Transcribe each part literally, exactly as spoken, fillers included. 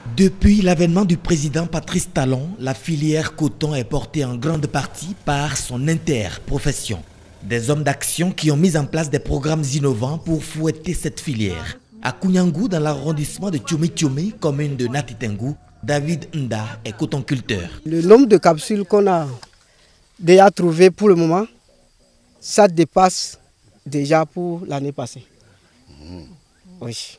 Depuis l'avènement du président Patrice Talon, la filière coton est portée en grande partie par son interprofession. Des hommes d'action qui ont mis en place des programmes innovants pour fouetter cette filière. À Kouniangou, dans l'arrondissement de Tchoumi-Tchoumi, commune de Nati Tengou, David Nda est cotonculteur. Le nombre de capsules qu'on a déjà trouvé pour le moment, ça dépasse déjà pour l'année passée. Oui.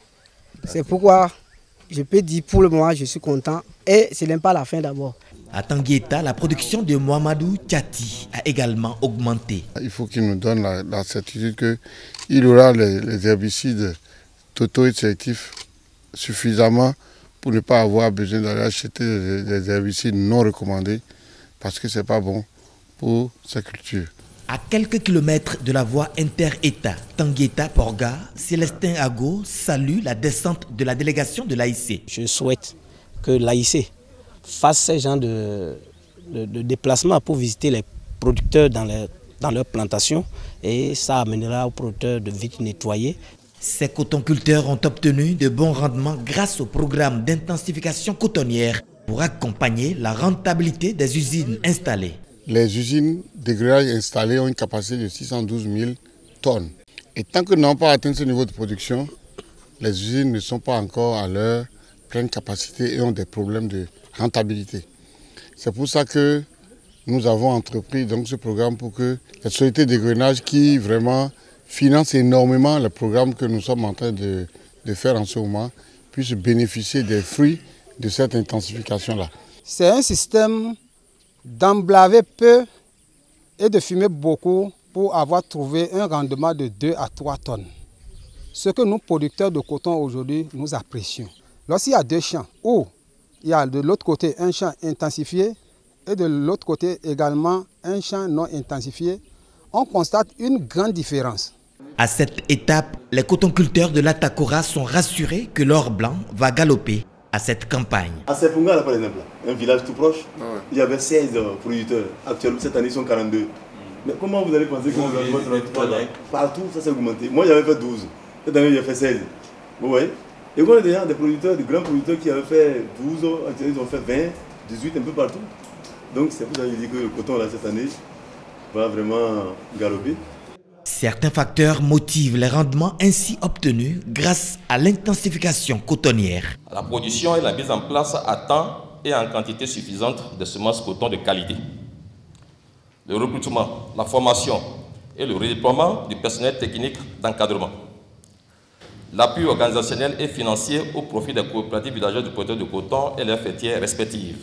C'est pourquoi je peux dire pour le moment je suis content et ce n'est pas la fin d'abord. À Tanguieta, la production de Mohamedou Tchati a également augmenté. Il faut qu'il nous donne la, la certitude qu'il aura les, les herbicides totaux et sélectifs suffisamment pour ne pas avoir besoin d'aller acheter des, des herbicides non recommandés parce que ce n'est pas bon pour sa culture. À quelques kilomètres de la voie inter-État Tanguieta-Porga, Célestin Ago salue la descente de la délégation de l'A I C. Je souhaite que l'A I C fasse ce genre de, de, de déplacement pour visiter les producteurs dans, les, dans leurs plantations et ça amènera aux producteurs de vite nettoyer. Ces cotonculteurs ont obtenu de bons rendements grâce au programme d'intensification cotonnière pour accompagner la rentabilité des usines installées. Les usines de grillage installées ont une capacité de six cent douze mille tonnes. Et tant que nous n'avons pas atteint ce niveau de production, les usines ne sont pas encore à leur pleine capacité et ont des problèmes de rentabilité. C'est pour ça que nous avons entrepris donc ce programme pour que les sociétés de grainage qui vraiment financent énormément le programme que nous sommes en train de, de faire en ce moment puissent bénéficier des fruits de cette intensification-là. C'est un système d'emblaver peu et de fumer beaucoup pour avoir trouvé un rendement de deux à trois tonnes. Ce que nous, producteurs de coton aujourd'hui, nous apprécions. Lorsqu'il y a deux champs où il y a de l'autre côté un champ intensifié et de l'autre côté également un champ non intensifié, on constate une grande différence. À cette étape, les cotonculteurs de l'Atakora sont rassurés que l'or blanc va galoper à cette campagne. À Sepunga, par exemple, un village tout proche, ah ouais. Il y avait seize producteurs. Actuellement, cette année, ils sont quarante-deux. Mais comment vous allez penser que vous allez faire partout, ça s'est augmenté. Moi, j'avais fait douze. Cette année, j'ai fait seize. Vous voyez? Et on a déjà des producteurs, des grands producteurs qui avaient fait douze, actuellement, ils ont fait vingt, dix-huit, un peu partout. Donc, c'est pour ça que je dis que le coton, là, cette année, va vraiment galoper. Certains facteurs motivent les rendements ainsi obtenus grâce à l'intensification cotonnière. La production et la mise en place à temps et en quantité suffisante de semences coton de qualité. Le recrutement, la formation et le redéploiement du personnel technique d'encadrement. L'appui organisationnel et financier au profit des coopératives villageoises de producteurs de coton et leurs fêtières respectives.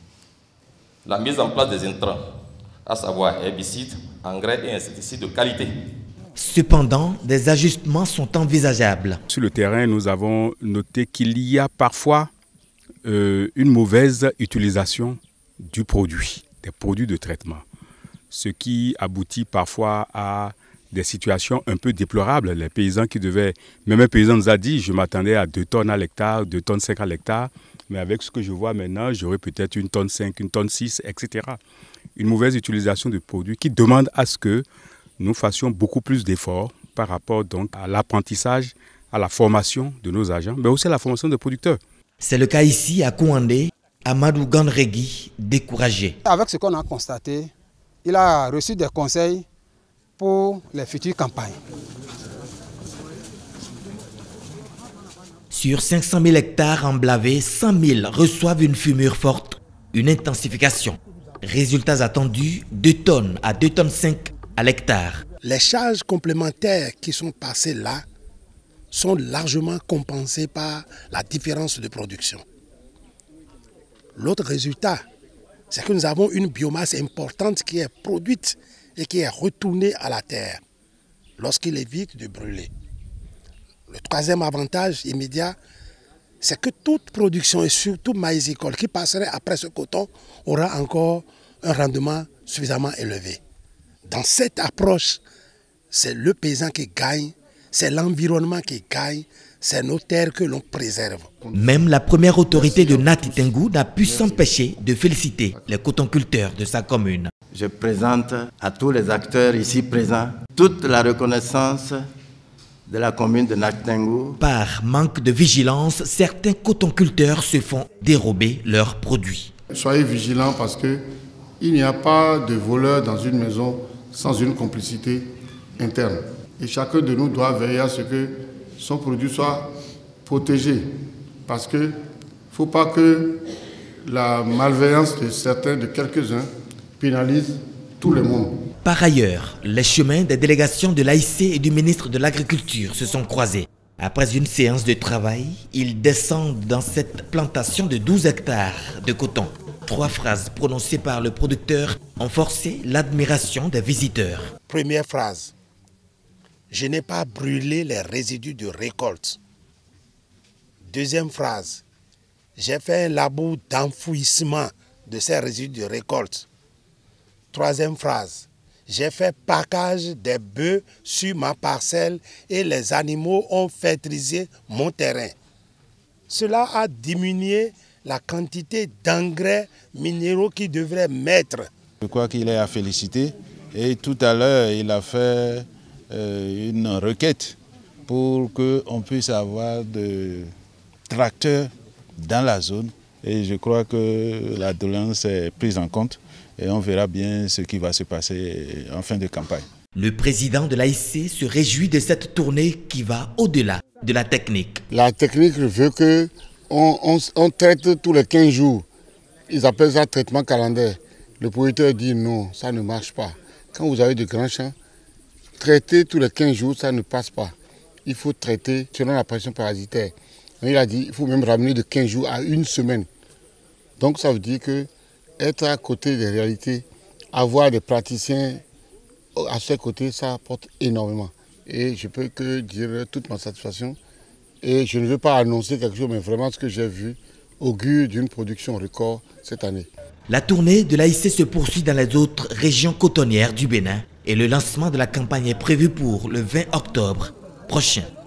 La mise en place des intrants, à savoir herbicides, engrais et insecticides de qualité. Cependant, des ajustements sont envisageables. Sur le terrain, nous avons noté qu'il y a parfois euh, une mauvaise utilisation du produit, des produits de traitement. Ce qui aboutit parfois à des situations un peu déplorables. Les paysans qui devaient... Même un paysan nous a dit, je m'attendais à deux tonnes à l'hectare, deux tonnes cinq à l'hectare. Mais avec ce que je vois maintenant, j'aurai peut-être une tonne cinq, une tonne six, et cetera. Une mauvaise utilisation de produits qui demande à ce que nous fassions beaucoup plus d'efforts par rapport donc à l'apprentissage, à la formation de nos agents, mais aussi à la formation des producteurs. C'est le cas ici à Kouandé, Amadou Gandregui, découragé. Avec ce qu'on a constaté, il a reçu des conseils pour les futures campagnes. Sur cinq cent mille hectares emblavés, cent mille reçoivent une fumure forte, une intensification. Résultats attendus, deux tonnes à deux tonnes cinq à l'hectare. Les charges complémentaires qui sont passées là sont largement compensées par la différence de production. L'autre résultat, c'est que nous avons une biomasse importante qui est produite et qui est retournée à la terre lorsqu'il évite de brûler. Le troisième avantage immédiat, c'est que toute production et surtout maïsicole qui passerait après ce coton aura encore un rendement suffisamment élevé. Dans cette approche, c'est le paysan qui gagne, c'est l'environnement qui gagne, c'est nos terres que l'on préserve. Même la première autorité de Nati Tengou n'a pu s'empêcher de féliciter les cotonculteurs de sa commune. Je présente à tous les acteurs ici présents toute la reconnaissance de la commune de Naktengo. Par manque de vigilance, certains cotonculteurs se font dérober leurs produits. Soyez vigilants parce qu'il n'y a pas de voleur dans une maison sans une complicité interne. Et chacun de nous doit veiller à ce que son produit soit protégé. Parce qu'il ne faut pas que la malveillance de certains, de quelques-uns, pénalise tout le monde. Par ailleurs, les chemins des délégations de l'A I C et du ministre de l'Agriculture se sont croisés. Après une séance de travail, ils descendent dans cette plantation de douze hectares de coton. Trois phrases prononcées par le producteur ont forcé l'admiration des visiteurs. Première phrase. Je n'ai pas brûlé les résidus de récolte. Deuxième phrase. J'ai fait un labour d'enfouissement de ces résidus de récolte. Troisième phrase. J'ai fait package des bœufs sur ma parcelle et les animaux ont fertilisé mon terrain. Cela a diminué la quantité d'engrais minéraux qu'il devrait mettre. Je crois qu'il est à féliciter et tout à l'heure il a fait euh, une requête pour qu'on puisse avoir de tracteurs dans la zone et je crois que la doléance est prise en compte. Et on verra bien ce qui va se passer en fin de campagne. Le président de l'A I C se réjouit de cette tournée qui va au-delà de la technique. La technique veut qu'on on, on traite tous les quinze jours. Ils appellent ça traitement calendaire. Le producteur dit non, ça ne marche pas. Quand vous avez de grands champs, traiter tous les quinze jours, ça ne passe pas. Il faut traiter selon la pression parasitaire. Il a dit qu'il faut même ramener de quinze jours à une semaine. Donc ça veut dire que être à côté des réalités, avoir des praticiens à ses côtés, ça apporte énormément. Et je peux que dire toute ma satisfaction. Et je ne veux pas annoncer quelque chose, mais vraiment ce que j'ai vu augure d'une production record cette année. La tournée de l'A I C se poursuit dans les autres régions cotonnières du Bénin et le lancement de la campagne est prévu pour le vingt octobre prochain.